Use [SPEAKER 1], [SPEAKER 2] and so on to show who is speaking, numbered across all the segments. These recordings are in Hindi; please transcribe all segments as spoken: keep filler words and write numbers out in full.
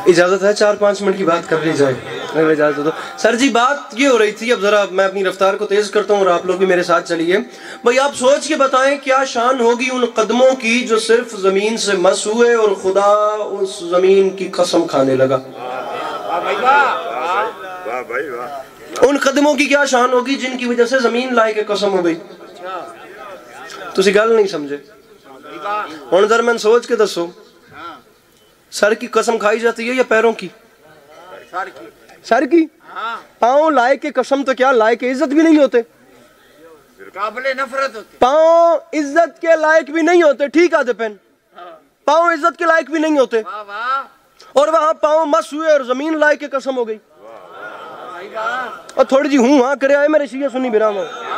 [SPEAKER 1] इजाजत है चार पाँच मिनट की बात कर ली जाए? अगर इजाजत हो तो। सर जी बात ये हो रही थी, अब जरा मैं अपनी रफ्तार को तेज करता हूँ और आप लोग भी मेरे साथ चलिए। भाई आप सोच के बताएं क्या शान होगी उन कदमों की जो सिर्फ जमीन से मस हुए और खुदा उस जमीन की कसम खाने लगा। उन कदमों की क्या शान होगी जिनकी वजह से जमीन लाए के कसम हो गई। तुसी गल नहीं समझे। हुण जरा मैं सोच के दसो, सर की कसम खाई जाती है या पैरों की? सर की। सर की? पाँव लाए के कसम तो क्या लाए के इज्जत भी नहीं होते, काबिले नफरत होते। पाँव इज्जत के लायक भी नहीं होते। ठीक है पेन, पाँव इज्जत के लायक भी नहीं होते और वहां पाँव मस हुए और जमीन लाए के कसम हो गई। और थोड़ी जी हूं हाँ करे आए मेरे शिया सुनी बिराम।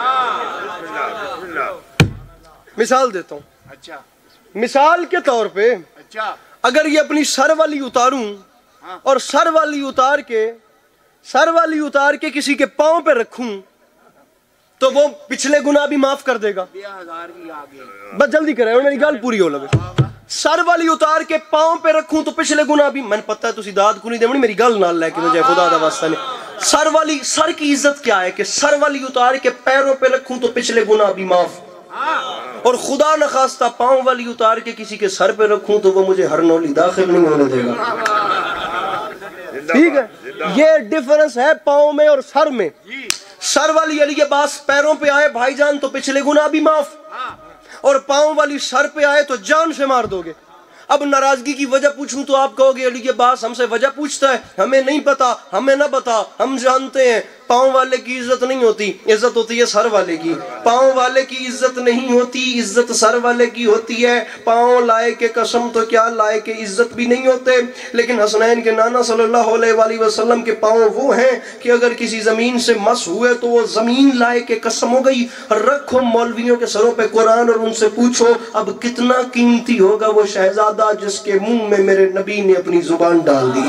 [SPEAKER 1] मिसाल देता हूँ। अच्छा। मिसाल के तौर पे अच्छा, अगर ये अपनी सर वाली उतारूं हाँ, और सर वाली उतार के सर वाली उतार के किसी के पांव पे रखूं तो वो पिछले गुनाह भी माफ कर देगा। बस जल्दी करे मेरी गाल पूरी हो लगे। सर वाली उतार के पांव पे रखूं तो पिछले गुनाह भी, मैंने पता है तुसी दाद को नहीं देवनी मेरी गल नाल लेके मुझे खुदा दा वास्ता ने। सर वाली, सर की इज्जत क्या है कि सर वाली उतार के पैरों पे रखूं तो पिछले गुनाह भी माफ, और खुदा न खास्ता पांव वाली उतार के किसी के सर पे रखूं तो वो मुझे हर नौली दाखिल नहीं होने देगा। ठीक है, ये डिफरेंस है पांव में और सर में। सर वाली अली के पास पैरों पे आए भाईजान तो पिछले गुनाह भी माफ, और पांव वाली सर पे आए तो जान से मार दोगे। अब नाराजगी की वजह पूछूं तो आप कहोगे अली के पास हमसे वजह पूछता है, हमें नहीं पता, हमें ना बता, हम जानते हैं। पांव वाले की इज्जत नहीं होती, इज्जत होती है सर वाले की। पांव वाले की इज्जत नहीं होती, इज्जत सर वाले की होती है। पांव लाए के कसम तो क्या लाए के इज्जत भी नहीं होते, लेकिन हसनैन के नाना सल्लल्लाहु अलैहि वसल्लम के पांव वो हैं कि अगर किसी जमीन से मस हुए तो वो जमीन लाए के कसम हो गई। रखो मौलवियों के सरों पे कुरान और उनसे पूछो अब कितना कीमती होगा वो शहजादा जिसके मुंह में मेरे नबी ने अपनी जुबान डाल दी।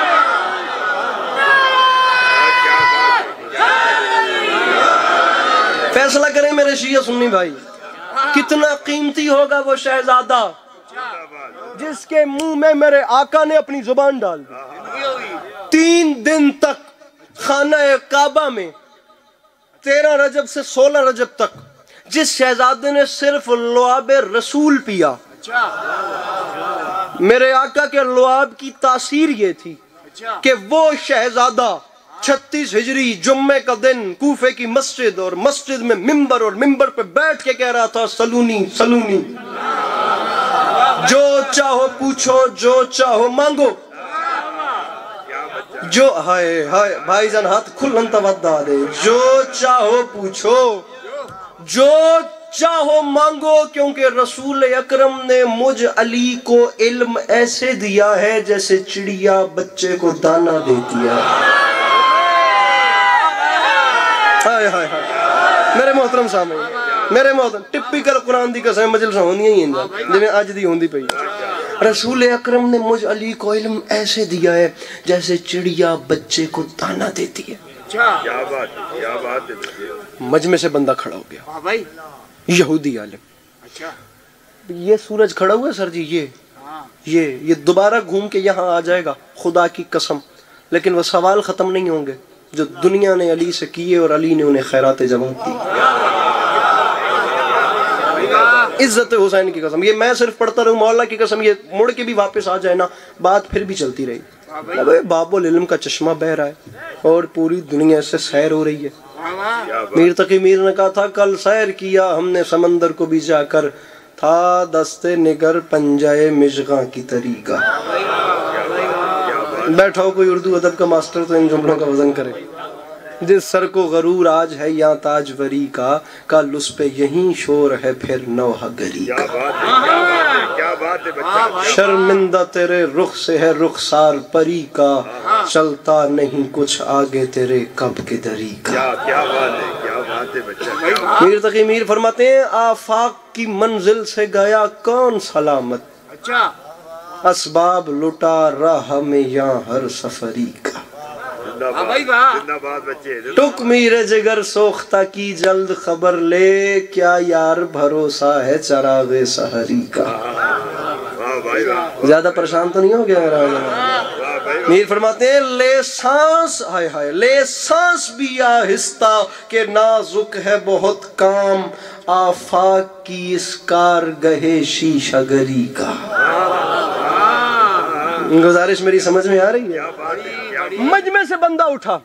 [SPEAKER 1] फैसला करें मेरे शिया सुन्नी भाई, कितना कीमती होगा वो शहजादा जिसके मुंह में मेरे आका ने अपनी जुबान डाल दी। तीन दिन तक खाना काबा में तेरह रजब से सोलह रजब तक जिस शहजादे ने सिर्फ लुआबे रसूल पिया, मेरे आका के लुआब की तासीर ये थी कि वो शहजादा छत्तीस हिजरी जुम्मे का दिन कूफे की मस्जिद और मस्जिद में मिंबर और मिंबर पे बैठ के कह रहा था सलूनी सलूनी, जो चाहो पूछो जो चाहो मांगो, जो हाय हाय भाईजान हाथ खुलन तवद्दा दे, जो चाहो पूछो जो चाहो मांगो, क्योंकि रसूल अकरम ने मुझ अली को इल्म ऐसे दिया है जैसे चिड़िया बच्चे को दाना देती है। हाय हाय हाय मेरे मोहतरम सामने, मेरे मोहतरम टिपिकल कुरान दी कसम मजलिसां होंदियां ही इंदा जिवें अज दी होंदी पई। रसूल अकरम ने मुझ अली को इल्म ऐसे दिया है जैसे चिड़िया बच्चे को दाना देती है। क्या बात है, क्या बात है। मजमे से बंदा खड़ा हो गया भाई, यहूदी आलिम। अच्छा, ये सूरज खड़ा हुआ सर जी, ये ये ये दोबारा घूम के यहाँ आ जाएगा खुदा की कसम, लेकिन वो सवाल खत्म नहीं होंगे जो दुनिया ने अली से किए और अली ने उन्हें खैरात जवाब दी। इज्जत हुसैन की कसम, ये मैं सिर्फ पढ़ता रहूं मौला की कसम, ये मुड़ के भी वापस आ जाए ना बात फिर भी चलती रही। अबे बाबुल इल्म का चश्मा बह रहा है और पूरी दुनिया से सैर हो रही है। मीर तकी मीर ने कहा था कल सैर किया हमने समंदर को भी जाकर, था दस्ते निगर पंजाए मिजगा की तरीका। बैठा हो कोई उर्दू अदब का मास्टर तो इन जुमलों का वजन करे। जिस सर को गरूर आज है या ताजवरी का, कल उस पे यही शोर है फिर नौहगरी का। क्या बात है बच्चा, शर्मिंदा तेरे रुख से है रुखसार परी का, चलता नहीं कुछ आगे तेरे कब के दरी का। क्या क्या बात है, क्या बात है बच्चा। मीर तकी मीर फरमाते हैं आफाक की मंजिल से गया कौन सलामत, अच्छा असबाब लुटा राह में यहाँ हर सफरी का। टुक मीरे जिगर सोख्ता की जल्द खबर ले, क्या यार भरोसा है चरागे सहरी का। ज्यादा परेशान तो नहीं हो गया मेरा? मीर फरमाते हैं ले सांस, हाय हाय, ले सांस भी आहिस्ता के नाजुक है बहुत काम, आफाक की इस कारगहे शीशागरी का। गुजारिश मेरी समझ में आ रही है? मजमे से बंदा उठा,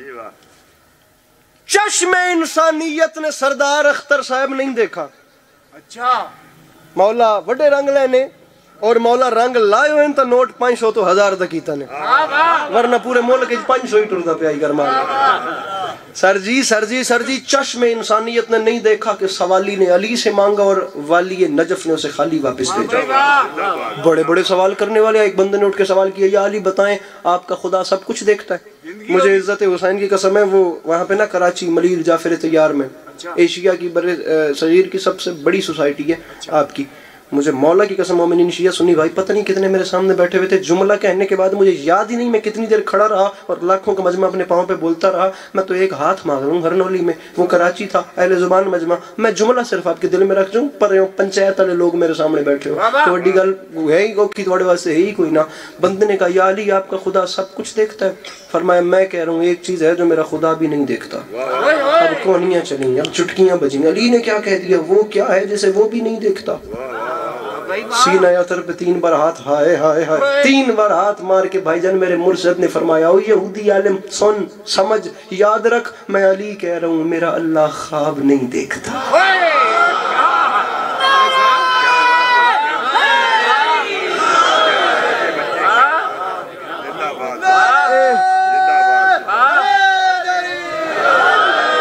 [SPEAKER 1] चश्मे इंसानियत ने सरदार अख्तर साहब नहीं देखा। अच्छा, मौला वड्डे रंग लेने और मौला रंग लायो हैं तो नोट पाँच सौ तो हजार तक ही ने, वरना पूरे मुल्क पाँच सौ ही टुरदा पे आई गरमा। Sir ji sir ji sir ji चश्मे इंसानियत ने नहीं देखा कि सवाली ने अली से मांगा और वाली नजफ ने उसे खाली वापस भेजा। बड़े बड़े सवाल करने वाले, एक बंदे ने उठ के सवाल किया, या अली बताएं आपका खुदा सब कुछ देखता है? मुझे इज्जत हुसैन की कसम है, वो वहाँ पे ना कराची मलीर जाफर तैयार में एशिया की बड़े शरीर की सबसे बड़ी सोसाइटी है आपकी, मुझे मौला की कसम मोमिनीन शिया सुन्नी भाई पता नहीं कितने मेरे सामने बैठे हुए थे। जुमला कहने के बाद मुझे याद ही नहीं मैं कितनी देर खड़ा रहा और लाखों का मजमा अपने पाँव पे बोलता रहा। मैं तो एक हाथ मांग रहा हूँ हरनौली में, वो कराची था अहले जुबान मजमा, मैं जुमला सिर्फ आपके दिल में रख दूँ पर पंचायत वाले लोग मेरे सामने बैठे हो तो बड़ी गल है ही की थोड़े वास्ते है ही कोई ना। बंदे ने कहा या अली आपका खुदा सब कुछ देखता है? फरमाया मैं कह रहा हूँ एक चीज है जो मेरा खुदा भी नहीं देखता। अब कौनियाँ चली, अब चुटकियाँ बजी। अली ने क्या कह दिया? वो क्या है जिसे वो भी नहीं देखता? सीना यातर पे तीन बार हाथ, हाय हाय हाय, तीन बार हाथ मार के भाईजान मेरे मुर्शद ने फरमाया ओ यहूदी आलिम सुन समझ याद रख, मैं अली कह रहा हूँ मेरा अल्लाह ख्वाब नहीं देखता।